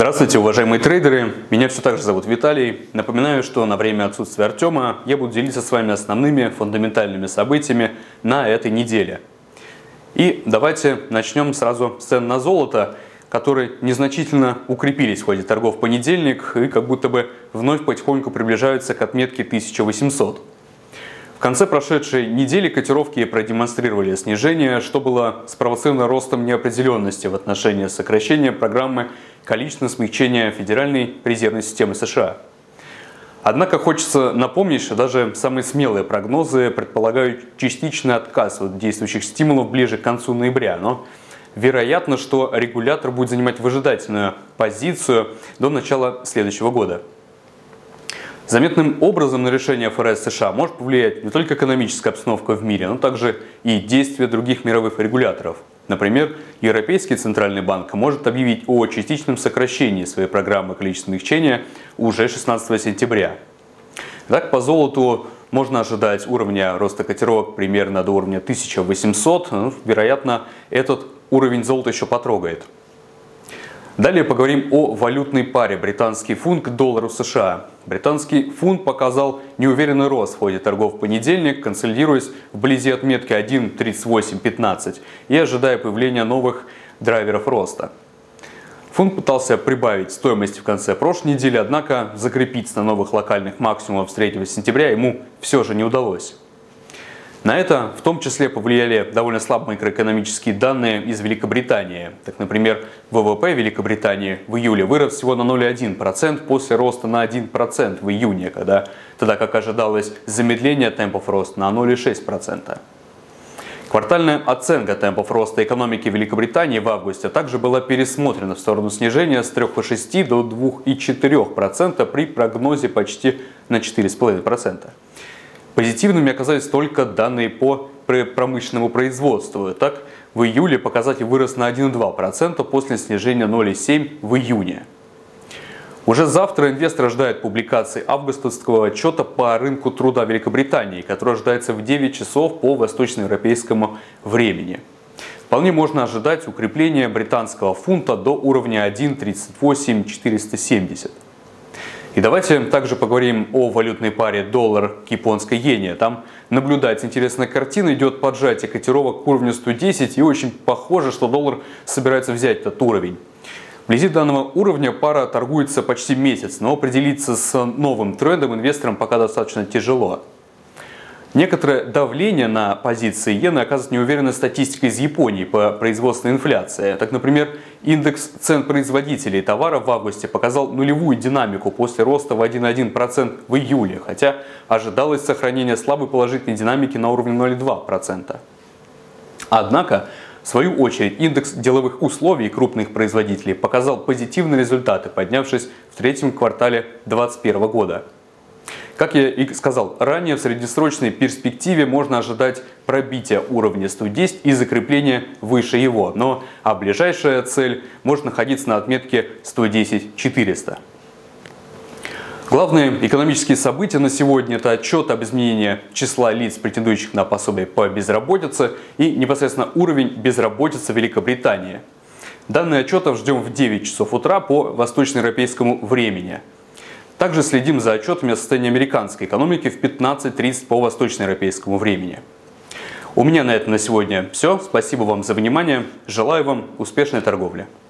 Здравствуйте, уважаемые трейдеры! Меня все так же зовут Виталий. Напоминаю, что на время отсутствия Артема я буду делиться с вами основными фундаментальными событиями на этой неделе. И давайте начнем сразу с цен на золото, которые незначительно укрепились в ходе торгов в понедельник и как будто бы вновь потихоньку приближаются к отметке 1800. В конце прошедшей недели котировки продемонстрировали снижение, что было спровоцировано ростом неопределенности в отношении сокращения программы количественного смягчения Федеральной резервной системы США. Однако хочется напомнить, что даже самые смелые прогнозы предполагают частичный отказ от действующих стимулов ближе к концу ноября, но вероятно, что регулятор будет занимать выжидательную позицию до начала следующего года. Заметным образом на решение ФРС США может повлиять не только экономическая обстановка в мире, но также и действия других мировых регуляторов. Например, Европейский центральный банк может объявить о частичном сокращении своей программы количественного смягчения уже 16 сентября. Так, по золоту можно ожидать уровня роста котировок примерно до уровня 1800. Вероятно, этот уровень золота еще потрогает. Далее поговорим о валютной паре британский фунт к доллару США. Британский фунт показал неуверенный рост в ходе торгов в понедельник, консолидируясь вблизи отметки 1.3815 и ожидая появления новых драйверов роста. Фунт пытался прибавить стоимость в конце прошлой недели, однако закрепиться на новых локальных максимумах с 3 сентября ему все же не удалось. На это в том числе повлияли довольно слабые макроэкономические данные из Великобритании. Так, например, ВВП Великобритании в июле вырос всего на 0,1% после роста на 1% в июне, тогда как ожидалось замедление темпов роста на 0,6%. Квартальная оценка темпов роста экономики Великобритании в августе также была пересмотрена в сторону снижения с 3,6% до 2,4% при прогнозе почти на 4,5%. Позитивными оказались только данные по промышленному производству. Так, в июле показатель вырос на 1,2% после снижения 0,7% в июне. Уже завтра инвесторы ожидают публикации августовского отчета по рынку труда Великобритании, который ожидается в 9 часов по восточноевропейскому времени. Вполне можно ожидать укрепления британского фунта до уровня 1.38470. И давайте также поговорим о валютной паре доллар к японской иене. Там наблюдается интересная картина, идет поджатие котировок к уровню 110 и очень похоже, что доллар собирается взять этот уровень. Вблизи данного уровня пара торгуется почти месяц, но определиться с новым трендом инвесторам пока достаточно тяжело. Некоторое давление на позиции иены оказывает неуверенная статистика из Японии по производственной инфляции. Так, например, индекс цен производителей товаров в августе показал нулевую динамику после роста в 1,1% в июле, хотя ожидалось сохранение слабой положительной динамики на уровне 0,2%. Однако, в свою очередь, индекс деловых условий крупных производителей показал позитивные результаты, поднявшись в третьем квартале 2021 года. Как я и сказал ранее, в среднесрочной перспективе можно ожидать пробития уровня 110 и закрепления выше его, а ближайшая цель может находиться на отметке 110-400. Главные экономические события на сегодня – это отчет об изменении числа лиц, претендующих на пособие по безработице, и непосредственно уровень безработицы в Великобритании. Данные отчетов ждем в 9 часов утра по восточноевропейскому времени. Также следим за отчетами о состоянии американской экономики в 15:30 по восточноевропейскому времени. У меня на этом на сегодня все. Спасибо вам за внимание. Желаю вам успешной торговли.